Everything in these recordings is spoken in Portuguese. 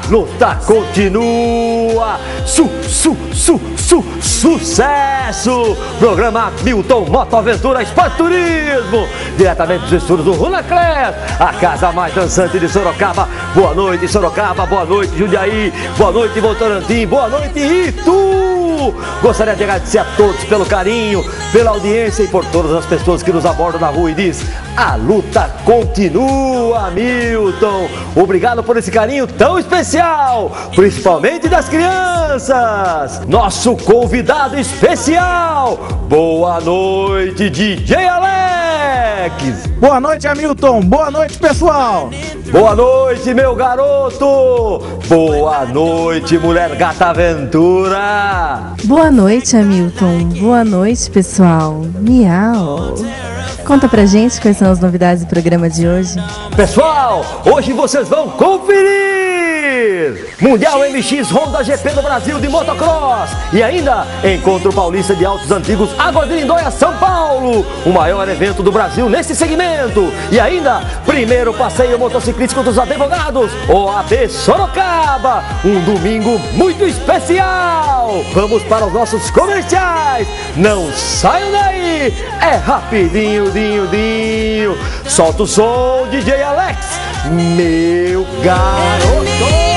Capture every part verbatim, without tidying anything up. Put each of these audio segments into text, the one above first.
luta continua. Su, su, su, su, sucesso! Programa Milton Moto Aventura Esporte Turismo, diretamente dos estúdios do Runaclass, a casa mais dançante de Sorocaba. Boa noite, Sorocaba, boa noite, Jundiaí, boa noite, Votorantim, boa noite, Itu! Gostaria de agradecer a todos pelo carinho, pela audiência e por todas as pessoas que nos abordam na rua e diz: a luta continua, Milton! Obrigado por esse carinho tão especial, principalmente das crianças! Nosso convidado especial! Boa noite, D J Alex! Boa noite, Hamilton! Boa noite, pessoal! Boa noite, meu garoto! Boa noite, mulher gata aventura! Boa noite, Hamilton! Boa noite, pessoal! Miau! Conta pra gente quais são as novidades do programa de hoje. Pessoal, hoje vocês vão conferir Mundial M X Honda G P do Brasil de motocross e ainda Encontro Paulista de Autos Antigos Águas de Lindóia, São Paulo, o maior evento do Brasil nesse segmento, e ainda primeiro passeio motociclístico dos advogados, O A B Sorocaba, um domingo muito especial. Vamos para os nossos comerciais, não saiam daí, é rapidinho, dinho, dinho. Solta o som, D J Alex, meu garoto.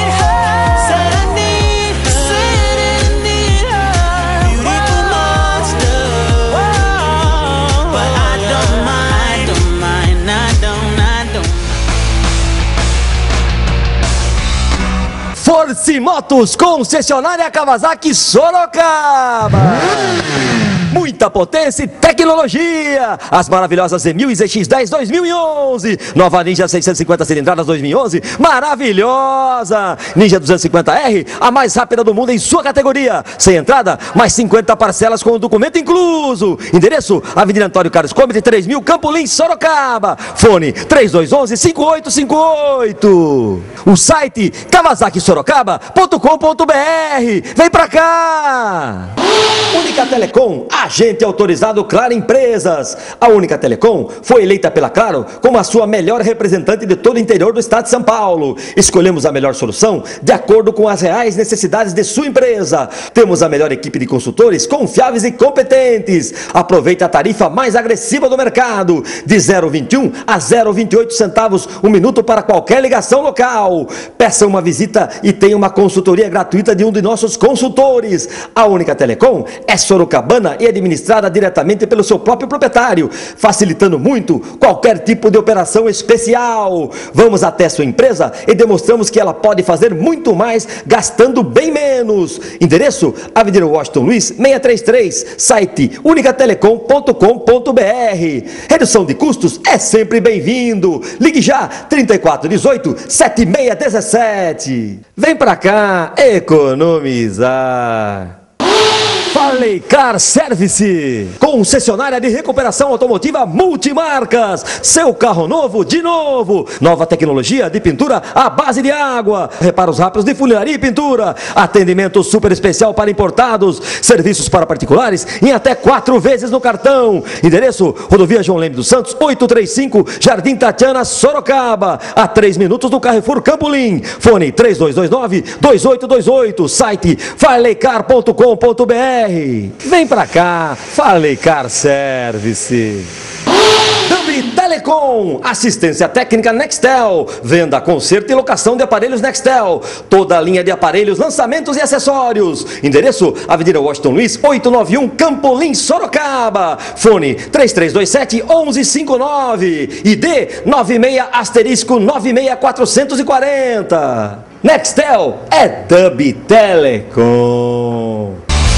Force Motos, concessionária Kawasaki Sorocaba. Muita potência e tecnologia. As maravilhosas Z mil e Z X dez dois mil e onze. Nova Ninja seiscentos e cinquenta cilindradas dois mil e onze. Maravilhosa. Ninja duzentos e cinquenta R, a mais rápida do mundo em sua categoria. Sem entrada, mais cinquenta parcelas com o documento incluso. Endereço: Avenida Antônio Carlos Comite três mil, Campolim, Sorocaba. Fone três dois um um, cinco oito cinco oito. O site kawasaki sorocaba ponto com ponto br. Vem pra cá. Única Telecom, agente autorizado Claro Empresas. A Única Telecom foi eleita pela Claro como a sua melhor representante de todo o interior do estado de São Paulo. Escolhemos a melhor solução de acordo com as reais necessidades de sua empresa. Temos a melhor equipe de consultores confiáveis e competentes. Aproveite a tarifa mais agressiva do mercado, de zero vírgula vinte e um a zero vírgula vinte e oito centavos um minuto para qualquer ligação local. Peça uma visita e tenha uma consultoria gratuita de um de nossos consultores. A Única Telecom é sorocabana e administrada diretamente pelo seu próprio proprietário, facilitando muito qualquer tipo de operação especial. Vamos até sua empresa e demonstramos que ela pode fazer muito mais gastando bem menos. Endereço: Avenida Washington Luiz seiscentos e trinta e três, site única telecom ponto com ponto br. Redução de custos é sempre bem-vindo. Ligue já, trinta e quatro dezoito, setenta e seis dezessete. Vem pra cá economizar. Farley Car Service, concessionária de recuperação automotiva multimarcas. Seu carro novo de novo. Nova tecnologia de pintura à base de água. Reparos rápidos de funilaria e pintura. Atendimento super especial para importados. Serviços para particulares em até quatro vezes no cartão. Endereço: Rodovia João Leme dos Santos, oitocentos e trinta e cinco, Jardim Tatiana, Sorocaba. A três minutos do Carrefour Campolim. Fone três dois dois nove, dois oito dois oito. Site farley car ponto com ponto br. Vem pra cá, Farley Car Service. Dub Telecom, assistência técnica Nextel, venda, conserto e locação de aparelhos Nextel, toda a linha de aparelhos, lançamentos e acessórios. Endereço: Avenida Washington Luiz, oitocentos e noventa e um, Campolim, Sorocaba. Fone três três dois sete, onze cinquenta e nove, I D nove seis asterisco nove seis quatrocentos e quarenta. Nextel é Dub Telecom.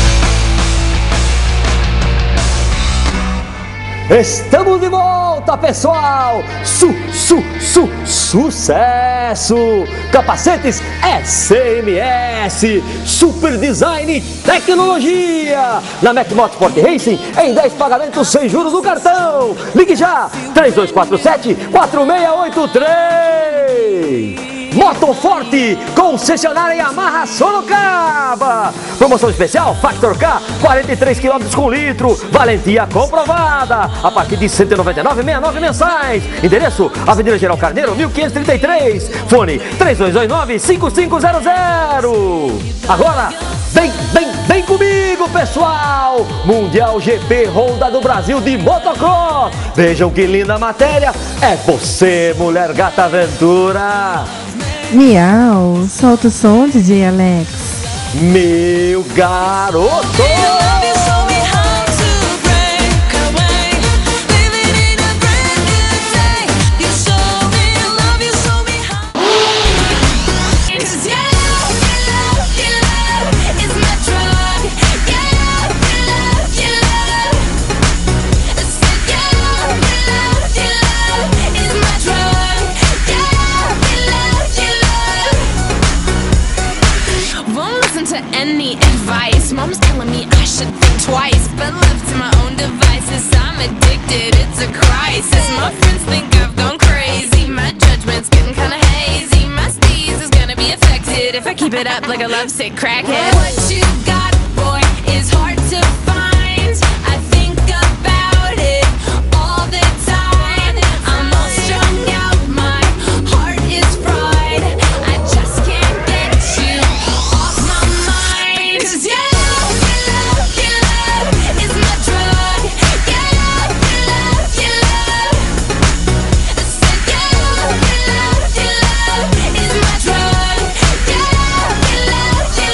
Estamos de volta, pessoal! Su, su, su, sucesso! Capacetes S M S, super design e tecnologia! Na Mac Motorsport Racing, em dez pagamentos sem juros no cartão! Ligue já! três dois quatro sete, quatro seis oito três! Moto Forte, concessionária Yamaha Sorocaba. Promoção especial Factor K, quarenta e três quilômetros com litro, valentia comprovada, a partir de cento e noventa e nove reais e sessenta e nove mensais. Endereço, Avenida Geral Carneiro, mil quinhentos e trinta e três, fone três dois dois nove, cinco cinco zero zero. Agora, vem, vem, vem comigo, pessoal! Mundial G P Honda do Brasil de Motocross. Vejam que linda matéria. É você, mulher gata aventura. Miau, solta o som, D J Alex. Meu garoto! Any advice, mom's telling me I should think twice, but left to my own devices, I'm addicted, it's a crisis. My friends think I've gone crazy, my judgment's getting kinda hazy, my steez is gonna be affected if I keep it up like a lovesick crackhead. What you got, boy, is hard to find. I think about it all the time. I'm all strung out, my heart is fried. I just can't get you off my mind. 'Cause your love, your love, your love is my drug. Your love, your love, your love. I said your love, your love, your love is my drug. Your love, your love, your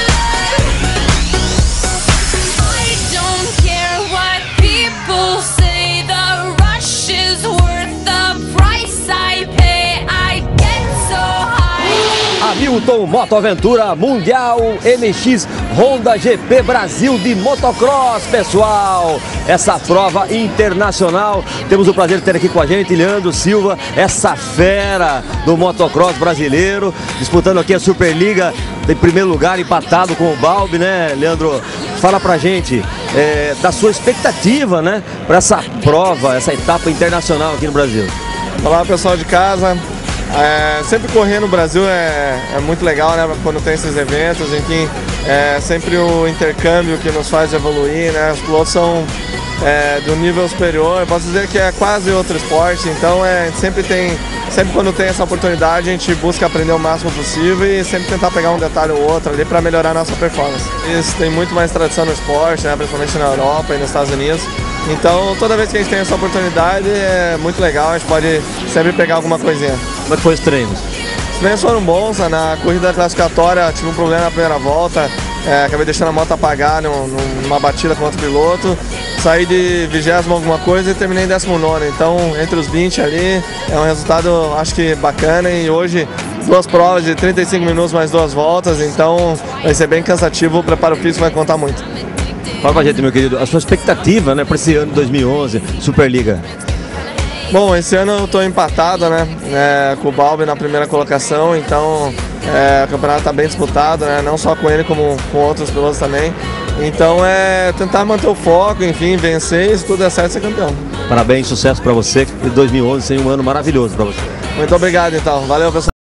love. I don't care what people say. The rush is worth the price I pay. I get so high. Hamilton Moto Aventura Mundial M X Honda G P Brasil de Motocross, pessoal. Essa prova internacional. Temos o prazer de ter aqui com a gente Leandro Silva, essa fera do motocross brasileiro, disputando aqui a Superliga em primeiro lugar, empatado com o Balbi, né, Leandro? Fala pra gente é, da sua expectativa, né, para essa prova, essa etapa internacional aqui no Brasil. Olá, pessoal de casa. É, sempre correr no Brasil é, é muito legal, né? Quando tem esses eventos, enfim, é sempre o intercâmbio que nos faz evoluir, né? Os pilotos são é, do nível superior, eu posso dizer que é quase outro esporte, então é, sempre tem, sempre quando tem essa oportunidade a gente busca aprender o máximo possível e sempre tentar pegar um detalhe ou outro ali para melhorar a nossa performance. Isso tem muito mais tradição no esporte, né? Principalmente na Europa e nos Estados Unidos. Então, toda vez que a gente tem essa oportunidade, é muito legal, a gente pode sempre pegar alguma coisinha. Como é que foi os treinos? Os treinos foram bons, na corrida classificatória tive um problema na primeira volta, é, acabei deixando a moto apagar num, numa batida com outro piloto, saí de vigésimo alguma coisa e terminei em décimo nono, então entre os vinte ali é um resultado acho que bacana e hoje duas provas de trinta e cinco minutos mais duas voltas, então vai ser bem cansativo, o preparo físico vai contar muito. Fala pra gente, meu querido, a sua expectativa, né, para esse ano de dois mil e onze, Superliga. Bom, esse ano eu estou empatado, né, é, com o Balbi na primeira colocação, então é, o campeonato está bem disputado, né, não só com ele como com outros pilotos também. Então é tentar manter o foco, enfim, vencer e se tudo der certo ser campeão. Parabéns, sucesso para você, e dois mil e onze ser um ano maravilhoso para você. Muito obrigado então, valeu pessoal.